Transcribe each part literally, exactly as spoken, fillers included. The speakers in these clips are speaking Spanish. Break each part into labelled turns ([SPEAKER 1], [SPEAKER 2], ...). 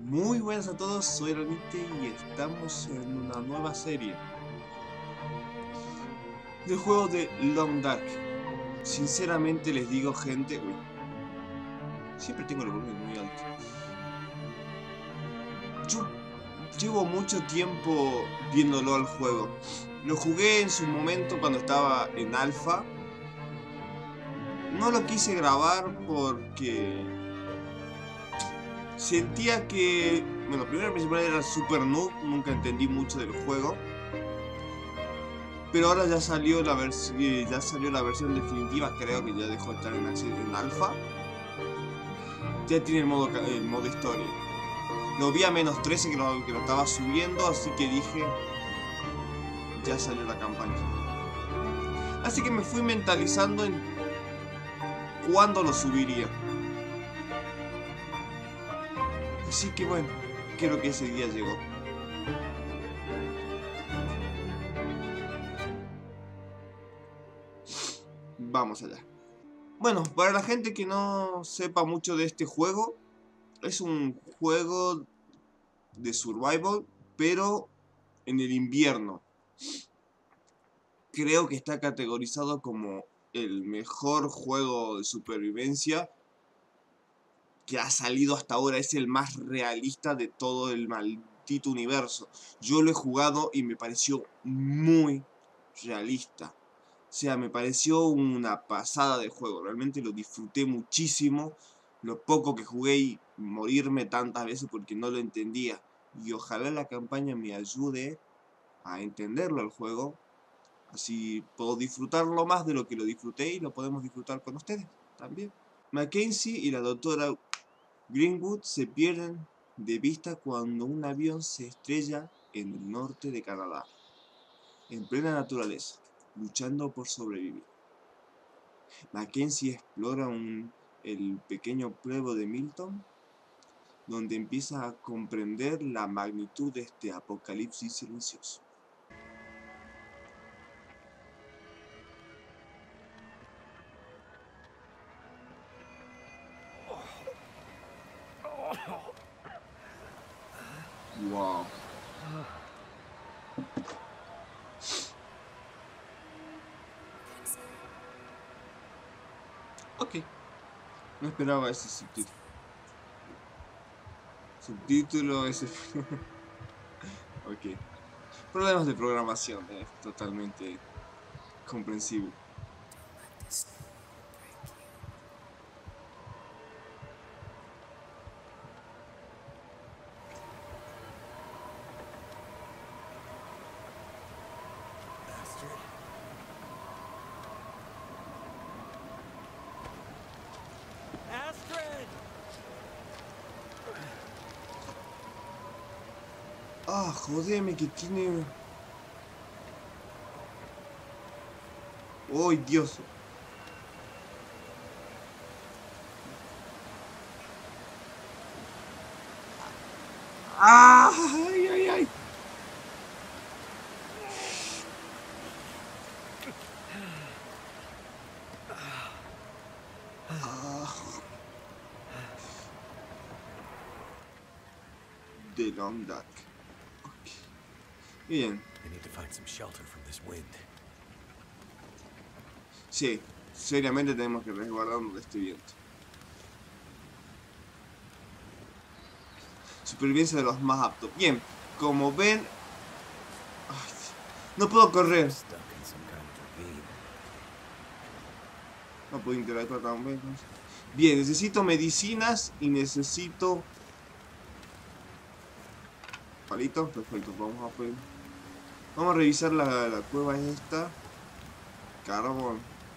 [SPEAKER 1] Muy buenas a todos, soy Ranite y estamos en una nueva serie del juego de Long Dark. Sinceramente les digo, gente, uy, siempre tengo el volumen muy alto. Yo llevo mucho tiempo viéndolo al juego. Lo jugué en su momento cuando estaba en alfa. No lo quise grabar porque sentía que, bueno, primero principal era super noob, nunca entendí mucho del juego. Pero ahora ya salió la versión ya salió la versión definitiva, creo que ya dejó de estar en, en alfa. Ya tiene el modo, el modo historia. Lo vi a menos trece que lo, que lo estaba subiendo, así que dije, ya salió la campaña. Así que me fui mentalizando en cuándo lo subiría. Así que bueno, creo que ese día llegó. Vamos allá. Bueno, para la gente que no sepa mucho de este juego, es un juego de survival, pero en el invierno. Creo que está categorizado como el mejor juego de supervivencia que ha salido hasta ahora. Es el más realista de todo el maldito universo. Yo lo he jugado y me pareció muy realista. O sea, me pareció una pasada de juego. Realmente lo disfruté muchísimo. Lo poco que jugué y morirme tantas veces porque no lo entendía. Y ojalá la campaña me ayude a entenderlo el juego. Así puedo disfrutarlo más de lo que lo disfruté y lo podemos disfrutar con ustedes también. Mackenzie y la doctora Greenwood se pierden de vista cuando un avión se estrella en el norte de Canadá, en plena naturaleza, luchando por sobrevivir. Mackenzie explora un, el pequeño pueblo de Milton, donde empieza a comprender la magnitud de este apocalipsis silencioso. Wow. Ok, no esperaba ese subtítulo. Subtítulo, ese... ok. Problemas de programación, es totalmente comprensible. Ah, jodeme que tiene... ¡Oh, Dios! ¡Ah! ¡Ay, ay, ay! Ah. The Long Dark. Okay. Bien. Sí, seriamente tenemos que resguardarnos de este viento. Supervivencia de los más aptos. Bien, como ven... Ay, no puedo correr. No puedo interactuar tan bien. Bien, necesito medicinas y necesito... Palitos, perfecto, vamos a poner... Vamos a revisar la, la cueva esta. Carbón.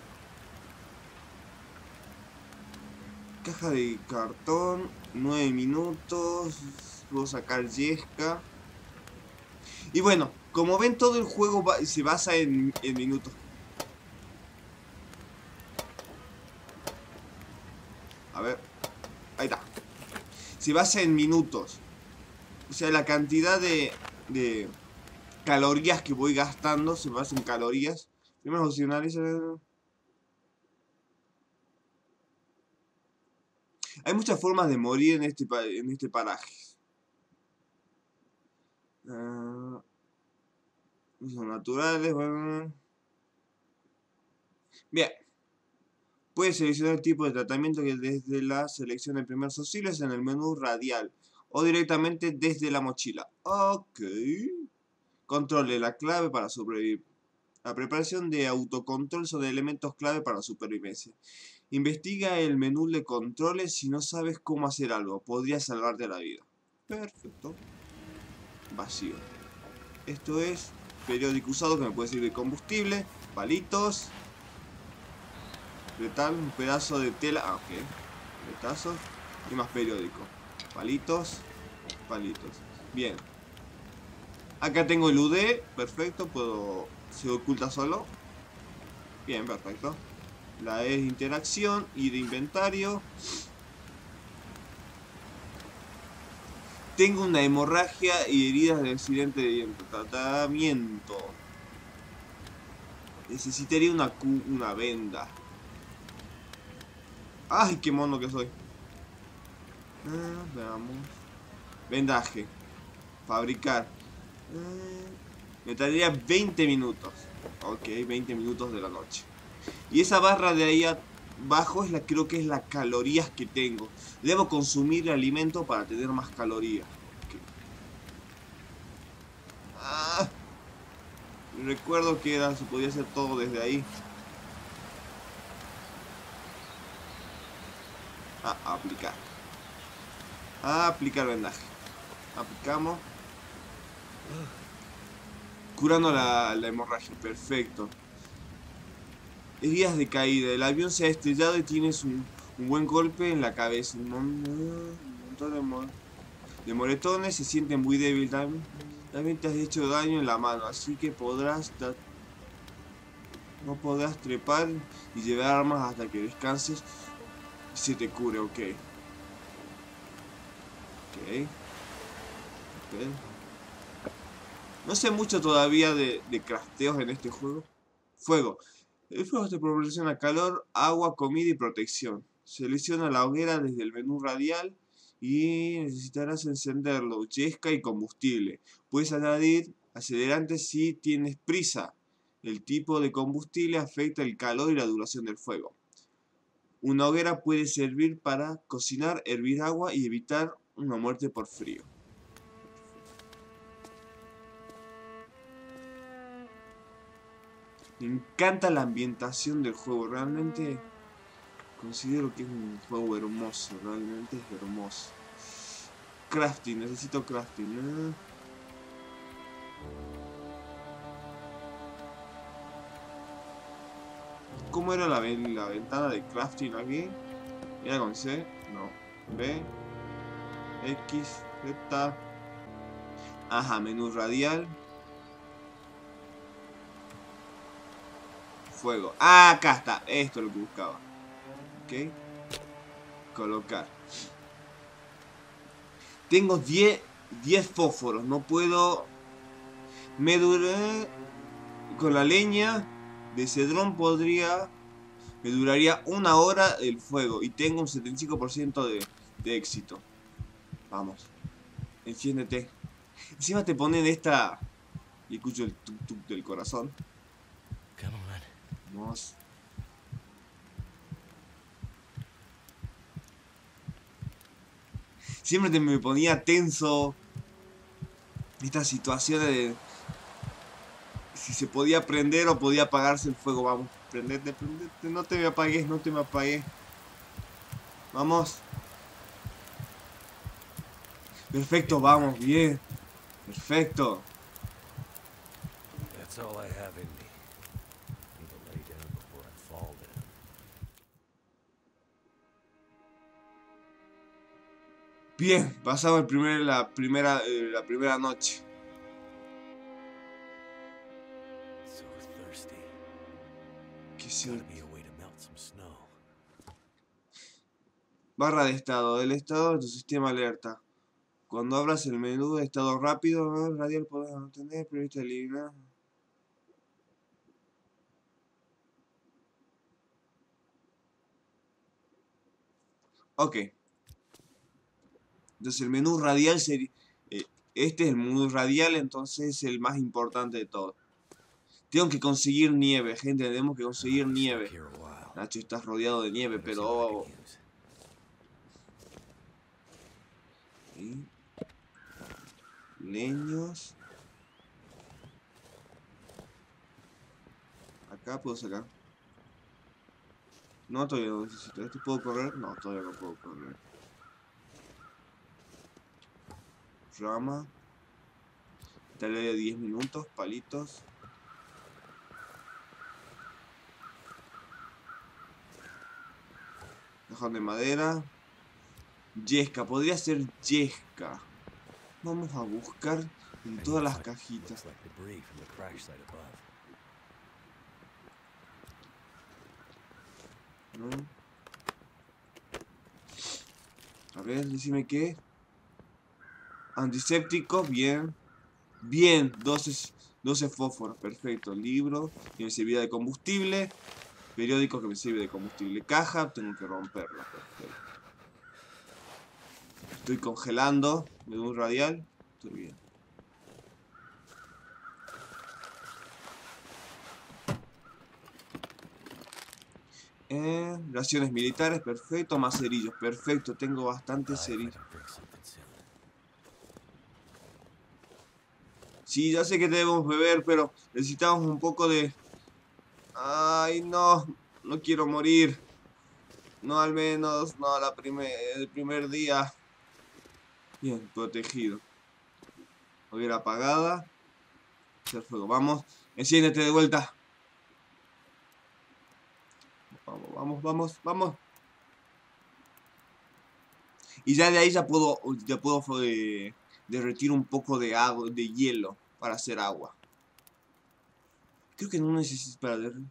[SPEAKER 1] Caja de cartón. nueve minutos. Puedo sacar yesca. Y bueno, como ven, todo el juego va, se basa en, en minutos. A ver. Ahí está. Se basa en minutos. O sea, la cantidad de, de calorías que voy gastando se basa en calorías. Primeros opcionales. Hay muchas formas de morir en este, en este paraje. Uh, son naturales, bueno. Bien. Puedes seleccionar el tipo de tratamiento que desde la selección de primeros auxilios en el menú radial o directamente desde la mochila. Ok. Controle la clave para sobrevivir. La preparación de autocontrol son elementos clave para la supervivencia. Investiga el menú de controles si no sabes cómo hacer algo. Podría salvarte la vida. Perfecto. Vacío. Esto es periódico usado que me puede servir de combustible. Palitos. Metal, un pedazo de tela. Ah, ok. Retazos. Y más periódico. Palitos. Palitos. Bien. Acá tengo el U D. Perfecto. Puedo... Se oculta solo. Bien, perfecto. La E de interacción y de inventario. Tengo una hemorragia y heridas de accidente de tratamiento. Necesitaría una, una venda. ¡Ay, qué mono que soy! Ah, veamos. Vendaje. Fabricar. Ah, me tardaría veinte minutos. Ok, veinte minutos de la noche. Y esa barra de ahí abajo es la, creo que es las calorías que tengo. Debo consumir alimento para tener más calorías. Okay. Ah, recuerdo que era, se podía hacer todo desde ahí. Ah, aplicar. Ah, aplicar vendaje. Aplicamos. Curando la, la hemorragia. Perfecto. Heridas de caída. El avión se ha estrellado y tienes un, un buen golpe en la cabeza. Un, un montón de, mo de moretones. Se siente muy débil también. También te has hecho daño en la mano. Así que podrás... No podrás trepar y llevar armas hasta que descanses y se te cure. Ok. Ok. Ok. No sé mucho todavía de, de crafteos en este juego. Fuego. El fuego te proporciona calor, agua, comida y protección. Selecciona la hoguera desde el menú radial y necesitarás encenderlo, yesca y combustible. Puedes añadir acelerantes si tienes prisa. El tipo de combustible afecta el calor y la duración del fuego. Una hoguera puede servir para cocinar, hervir agua y evitar una muerte por frío. Me encanta la ambientación del juego, realmente considero que es un juego hermoso, realmente es hermoso. Crafting, necesito crafting. ¿eh? ¿Cómo era la, la ventana de crafting aquí? ¿Era con C? No. B, X, Z. Ajá, menú radial. Fuego. Ah, acá está. Esto es lo que buscaba. Ok. Colocar. Tengo diez fósforos. No puedo... Me duré... Con la leña de cedrón podría... Me duraría una hora el fuego. Y tengo un setenta y cinco por ciento de, de éxito. Vamos. Enciéndete. Encima te ponen esta... Y escucho el tuk tuk del corazón. Vamos. Siempre te me ponía tenso. Estas situaciones de... Si se podía prender o podía apagarse el fuego. Vamos. Prendete, prendete. No te me apagues, no te me apagues. Vamos. Perfecto, vamos, bien. Perfecto. Bien, pasamos el primer, la, primera, eh, la primera noche. ¿Qué es cierto? Barra de estado. El estado de tu sistema alerta. Cuando abras el menú de estado rápido, ¿no? Radial podrás mantener, prevista eliminar. Ok. Entonces el menú radial sería... Eh, Este es el muy radial, entonces es el más importante de todo. Tengo que conseguir nieve, gente. Tenemos que conseguir nieve. Nacho, estás rodeado de nieve, pero... Oh. ¿Sí? Leños. Acá puedo sacar. No, todavía no necesito. ¿Este puedo correr? No, todavía no puedo correr. Rama. Dale de diez minutos. Palitos. Cajón de madera. Yesca. Podría ser yesca. Vamos a buscar en todas las cajitas. ¿No? A ver, decime qué. Antiséptico, bien. Bien, doce, doce fósforos, perfecto. Libro, que me servirá de combustible. Periódico que me sirve de combustible. Caja, tengo que romperla, perfecto. Estoy congelando, me doy un radial. Estoy bien. Eh, raciones militares, perfecto. Más cerillos, perfecto. Tengo bastantes cerillos. Sí, ya sé que debemos beber, pero necesitamos un poco de... Ay, no. No quiero morir. No, al menos, no, la primer, el primer día. Bien, protegido. Hoguera apagada. Hacer fuego, vamos. Enciéndete de vuelta. Vamos, vamos, vamos, vamos. Y ya de ahí ya puedo, ya puedo eh, derretir un poco de agua, de hielo para hacer agua. Creo que no necesito para derretir.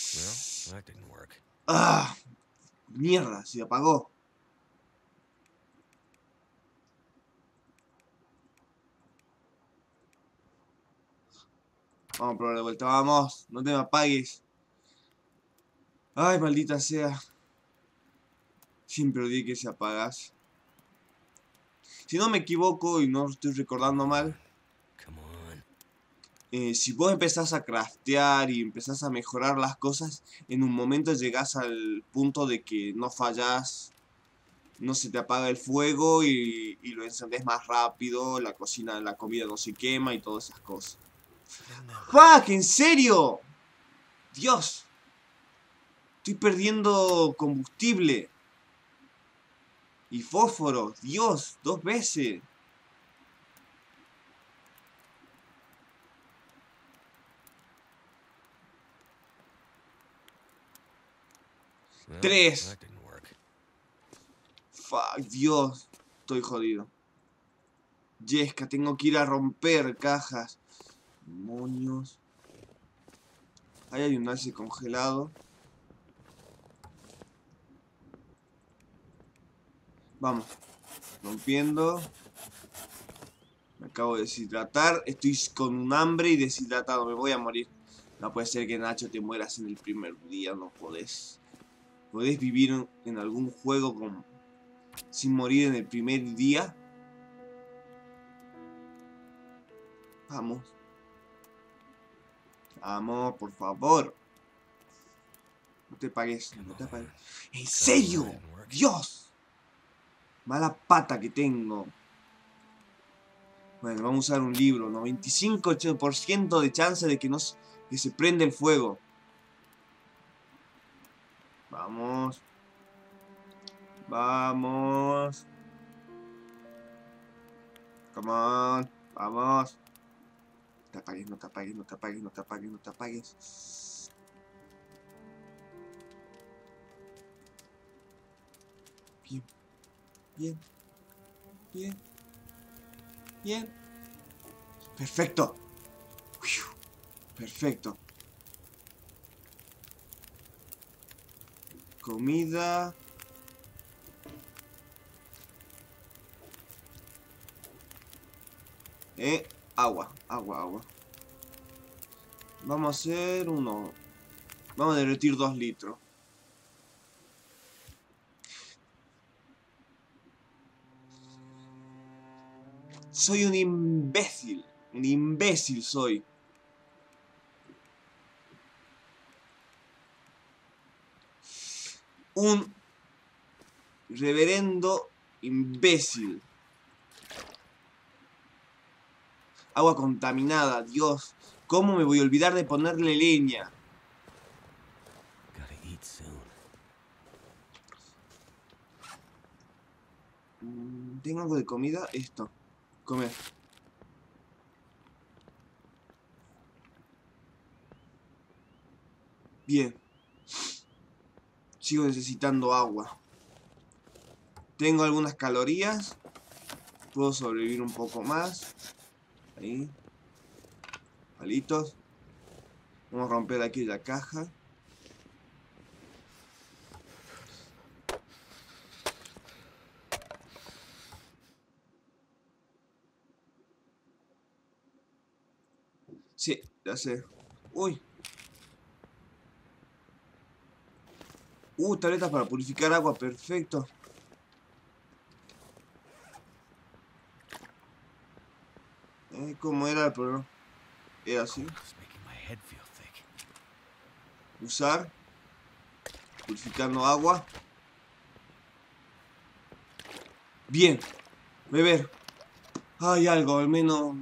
[SPEAKER 1] ¡Ah! Mierda, se apagó. Vamos a probar de vuelta, vamos. No te me apagues. Ay, maldita sea. Siempre odié que se apagas. Si no me equivoco y no estoy recordando mal, eh, si vos empezás a craftear y empezás a mejorar las cosas, en un momento llegás al punto de que no fallás, no se te apaga el fuego y, y lo encendés más rápido, la cocina, la comida no se quema y todas esas cosas. ¡Fuck! ¿En serio? Dios. Estoy perdiendo combustible. Y fósforo. Dios, dos veces. Tres. Fuck, Dios. Estoy jodido. Yesca, tengo que ir a romper cajas. Demonios. Ahí hay un alce congelado. Vamos. Rompiendo. Me acabo de deshidratar. Estoy con un hambre y deshidratado. Me voy a morir. No puede ser que, Nacho, te mueras en el primer día. No podés. ¿Podés vivir en algún juego con... sin morir en el primer día? Vamos. Vamos, por favor. No te pagues. No te pagues. ¿En serio? ¡Dios! Mala pata que tengo. Bueno, vamos a usar un libro. noventa y cinco por ciento de chance de que, no, que se prenda el fuego. Vamos. Vamos. Come on. Vamos. No te apagues, no te apagues, no te apagues, no te apagues, no te apagues. Bien. Bien. Bien. Bien. Perfecto. Perfecto. Comida. Eh, agua, agua, agua. Vamos a hacer uno. Vamos a derretir dos litros. Soy un imbécil. Un imbécil soy. Un reverendo imbécil. Agua contaminada, Dios. ¿Cómo me voy a olvidar de ponerle leña? ¿Tengo algo de comida? Esto. Comer. Bien. Sigo necesitando agua. Tengo algunas calorías. Puedo sobrevivir un poco más. Ahí. Palitos. Vamos a romper aquella caja. Sí, ya sé. Uy. Uh, tabletas para purificar agua, perfecto. Eh, ¿Cómo era el problema? Era así. Usar. Purificando agua. Bien. Beber. Hay algo, al menos.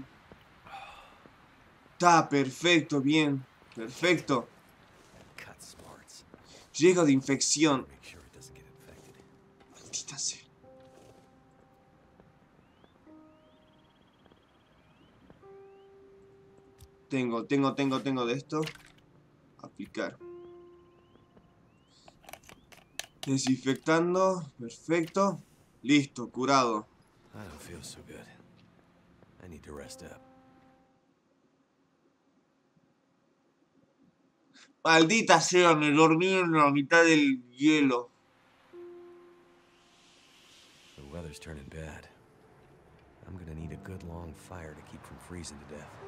[SPEAKER 1] Está perfecto, bien. Perfecto. Riesgo de infección. Maldita sea. Tengo, tengo, tengo, tengo de esto. Aplicar. Desinfectando. Perfecto. Listo, curado. Maldita sea, me dormí en la mitad del hielo.
[SPEAKER 2] The weather's turning bad. I'm gonna need a good long fire to keep from freezing to death.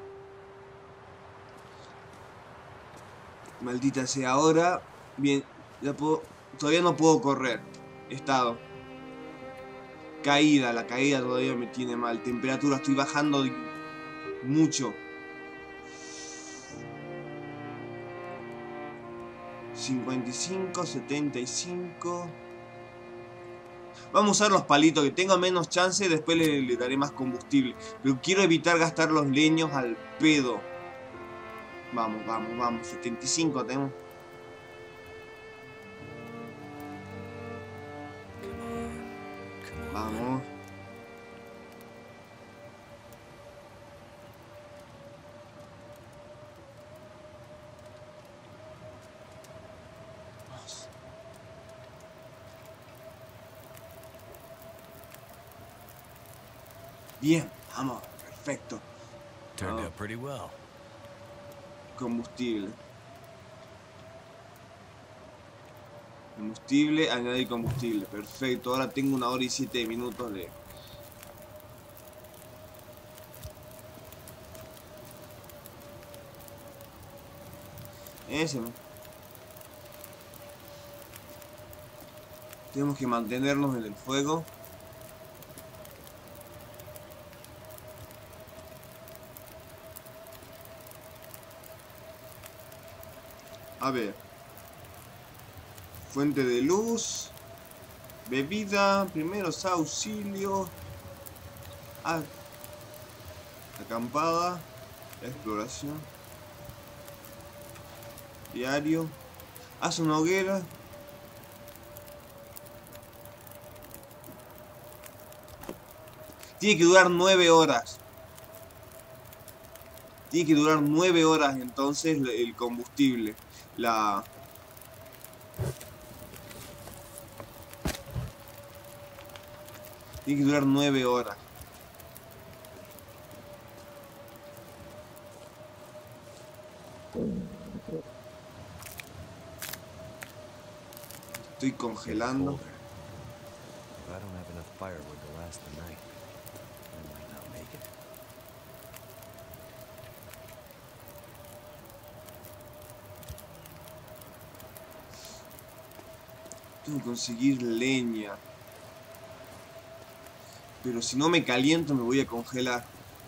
[SPEAKER 1] Maldita sea, ahora. Bien, ya puedo. Todavía no puedo correr. Estado. Caída, la caída todavía me tiene mal. Temperatura, estoy bajando mucho. cincuenta y cinco, setenta y cinco. Vamos a usar los palitos, que tengo menos chance, después le, le daré más combustible. Pero quiero evitar gastar los leños al pedo. Vamos, vamos, vamos. setenta y cinco tenemos. Vamos. Bien, vamos, perfecto.
[SPEAKER 2] Turned out pretty well.
[SPEAKER 1] Combustible. Combustible, añadir combustible. Perfecto, ahora tengo una hora y siete minutos de... Ese, ¿no? Tenemos que mantenernos en el fuego. A ver. Fuente de luz. Bebida. Primeros auxilios. Ah, acampada. Exploración. Diario. Haz una hoguera. Tiene que durar nueve horas. Tiene que durar nueve horas entonces el combustible. La... Tiene que durar nueve horas. Estoy congelando. Tengo que conseguir leña. Pero si no me caliento me voy a congelar.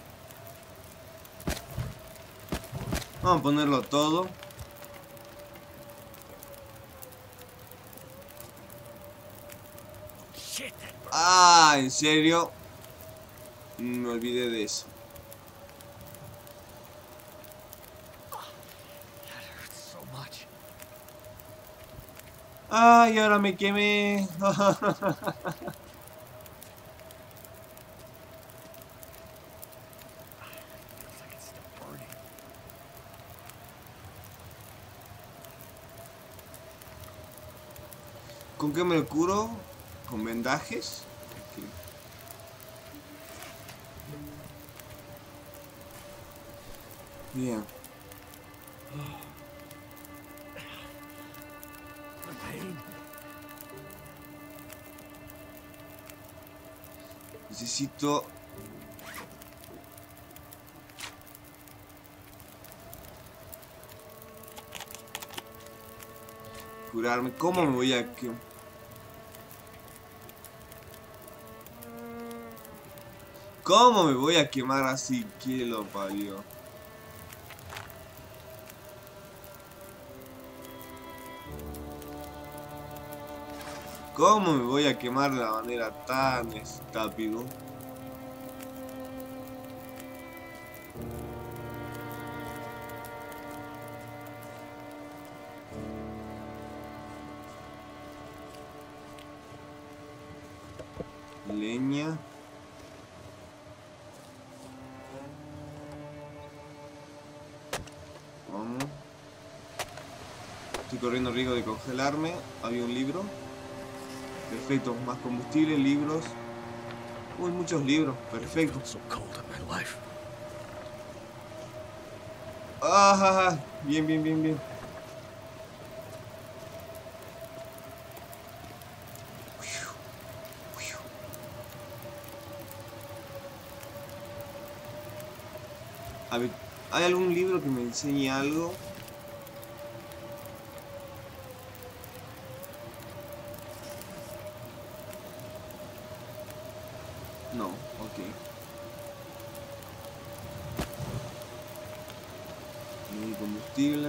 [SPEAKER 1] Vamos a ponerlo todo. Ah, ¿en serio? Me olvidé de eso. Ay, ahora me quemé. ¿Con qué me curo? ¿Con vendajes? Okay. Bien. Necesito... curarme. ¿Cómo me voy a... que... ¿Cómo me voy a quemar así? Que lo parió. ¿Cómo me voy a quemar de la manera tan estúpido? Leña. Vamos. Estoy corriendo riesgo de congelarme. Había un libro. Perfecto, más combustible, libros. Uy, muchos libros, perfecto. Ah, bien, bien, bien, bien. A ver, ¿hay algún libro que me enseñe algo? No, ok. No hay combustible.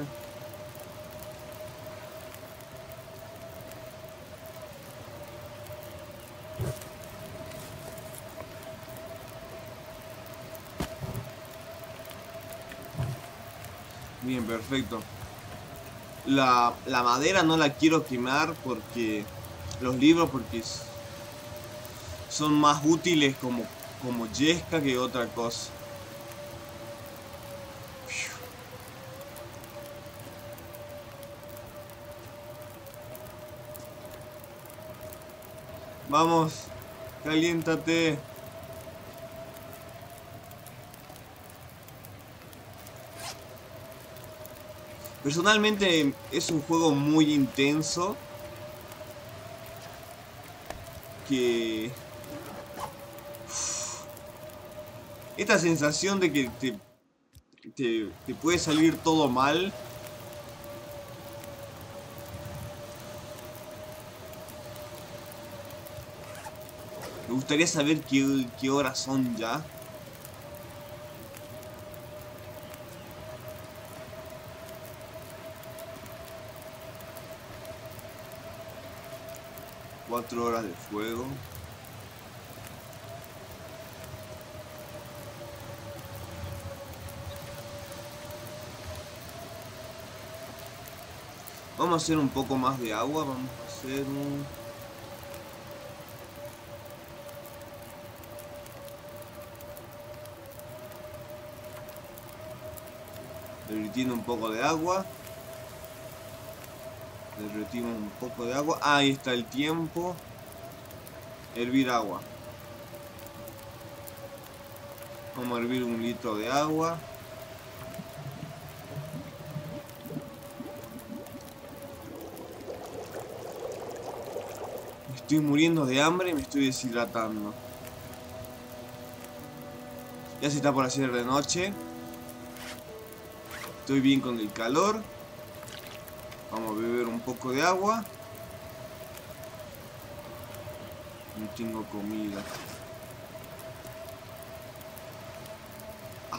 [SPEAKER 1] Bien, perfecto. La, la madera no la quiero quemar porque... Los libros porque... son más útiles como, como yesca que otra cosa. Vamos, caliéntate. Personalmente es un juego muy intenso que... esta sensación de que te, te, te puede salir todo mal. Me gustaría saber qué, qué horas son ya. Cuatro horas de fuego. Vamos a hacer un poco más de agua. Vamos a hacer un... derritiendo un poco de agua. Derretimos un poco de agua. Ah, ahí está el tiempo. Hervir agua. Vamos a hervir un litro de agua. Me estoy muriendo de hambre y me estoy deshidratando. Ya se está por hacer de noche. Estoy bien con el calor. Vamos a beber un poco de agua. No tengo comida.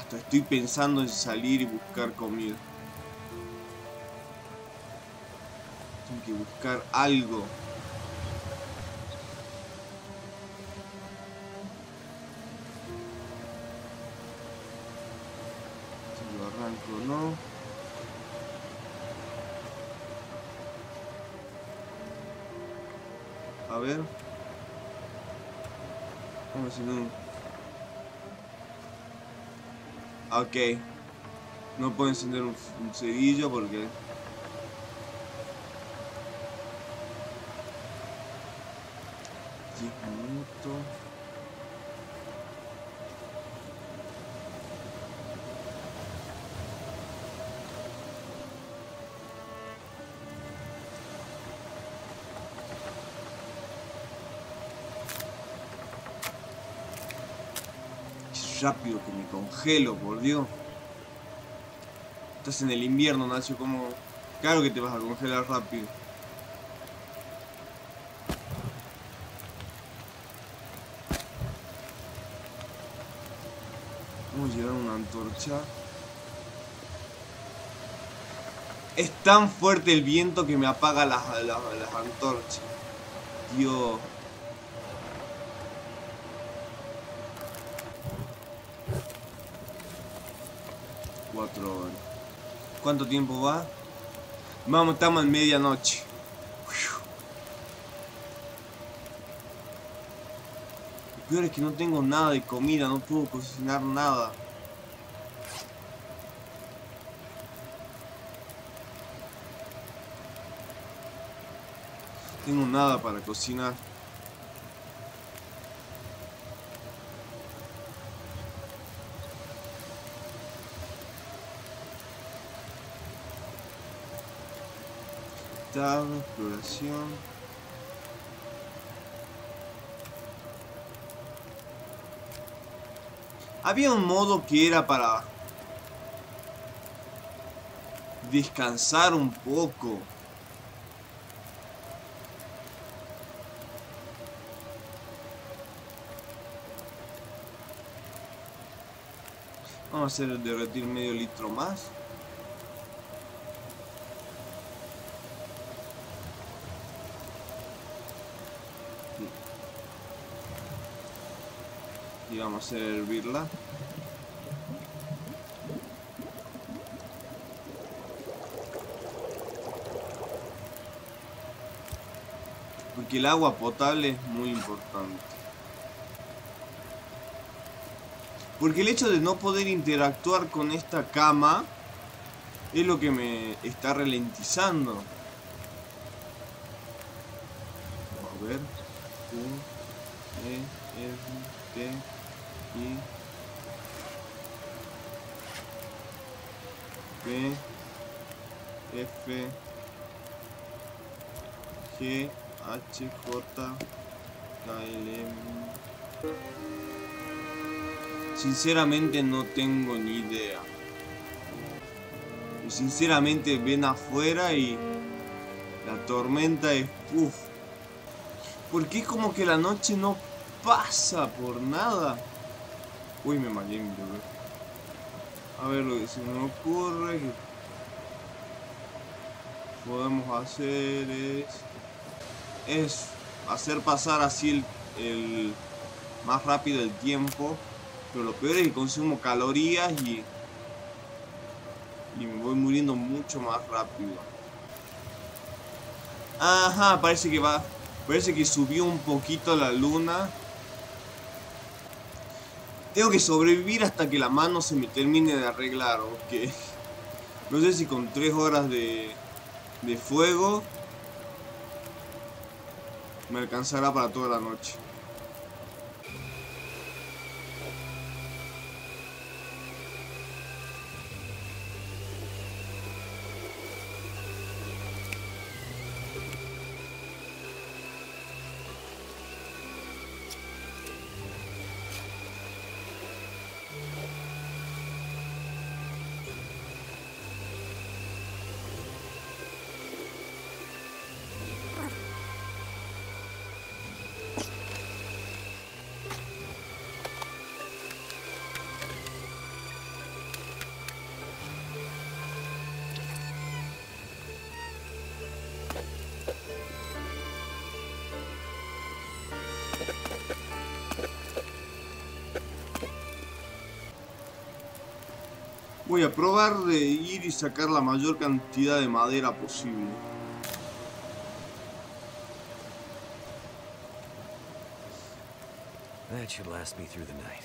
[SPEAKER 1] Hasta estoy pensando en salir y buscar comida. Tengo que buscar algo. Si lo arranco, ¿no? A ver. Vamos a hacer un... Ok. No puedo encender un, un cerillo porque... diez minutos. Qué rápido que me congelo, por Dios. Estás en el invierno, Nacho, como... Claro que te vas a congelar rápido. Vamos a llevar una antorcha. Es tan fuerte el viento que me apaga las, las, las antorchas. Dios. Cuatro horas. ¿Cuánto tiempo va? Vamos, estamos en medianoche. Lo peor es que no tengo nada de comida, no puedo cocinar nada. No tengo nada para cocinar. Exploración. Había un modo que era para descansar un poco. Vamos a hacer el derretir medio litro más. Y vamos a hacer hervirla. Porque el agua potable es muy importante. Porque el hecho de no poder interactuar con esta cama es lo que me está ralentizando. Vamos a ver. U, E, R, T, I, P, F, G, H, J, K, L, M. Sinceramente no tengo ni idea. Y sinceramente ven afuera y la tormenta es... Uff. Porque es como que la noche no pasa por nada. Uy, me mareé, bebé. A ver, lo que se me ocurre que podemos hacer es... Es hacer pasar así el, el más rápido el tiempo. Pero lo peor es que consumo calorías y... Y me voy muriendo mucho más rápido. Ajá, parece que va... Parece que subió un poquito la luna. Tengo que sobrevivir hasta que la mano se me termine de arreglar, ok. No sé si con tres horas de, de fuego me alcanzará para toda la noche. Voy a probar de ir y sacar la mayor cantidad de madera posible.
[SPEAKER 2] That should last me through the night.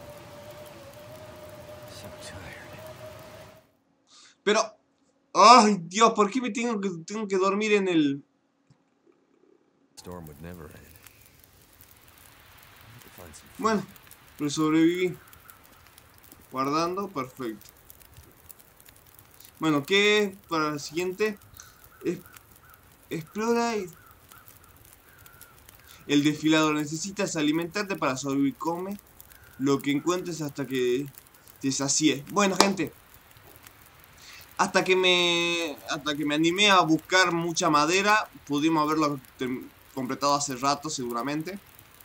[SPEAKER 2] So tired.
[SPEAKER 1] Pero... ¡Ay, Dios! ¿Por qué me tengo que, tengo que dormir en el...?
[SPEAKER 2] Storm would never end. I could find some food.
[SPEAKER 1] Bueno, pero sobreviví. Guardando, perfecto. Bueno, ¿qué para la siguiente? Es, explora y... El desfilador, necesitas alimentarte para sobrevivir. Come lo que encuentres hasta que te sacies. Bueno, gente, hasta que me hasta que me animé a buscar mucha madera, pudimos haberlo completado hace rato seguramente.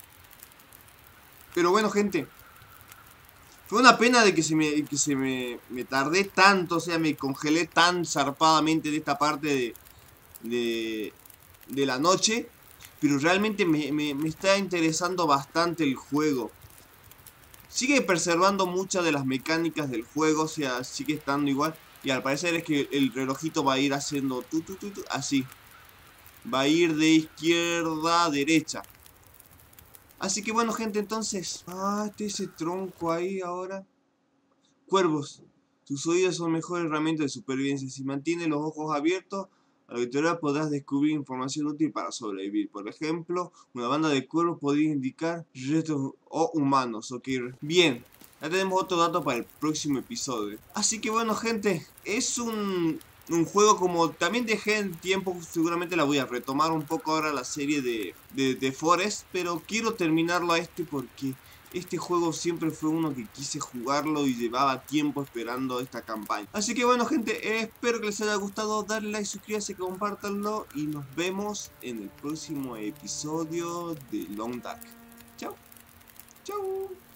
[SPEAKER 1] Pero bueno, gente, fue una pena de que se me que se me, me tardé tanto, o sea, me congelé tan zarpadamente de esta parte de de, de la noche. Pero realmente me, me, me está interesando bastante el juego. Sigue preservando muchas de las mecánicas del juego, o sea, sigue estando igual. Y al parecer es que el relojito va a ir haciendo tu, tu, tu, tu, así. Va a ir de izquierda a derecha. Así que bueno, gente, entonces... Ah, este ese tronco ahí ahora. Cuervos. Tus oídos son mejor herramienta de supervivencia. Si mantienes los ojos abiertos, a la victoria podrás descubrir información útil para sobrevivir. Por ejemplo, una banda de cuervos podría indicar retos o humanos. Ok, bien. Ya tenemos otro dato para el próximo episodio. Así que bueno, gente, es un, un juego como también dejé en tiempo. Seguramente la voy a retomar un poco ahora la serie de, de, de Forest. Pero quiero terminarlo a este porque... Este juego siempre fue uno que quise jugarlo y llevaba tiempo esperando esta campaña. Así que bueno, gente, eh, espero que les haya gustado. Darle like, suscríbanse, compártanlo. Y nos vemos en el próximo episodio de Long Dark. Chao. Chao.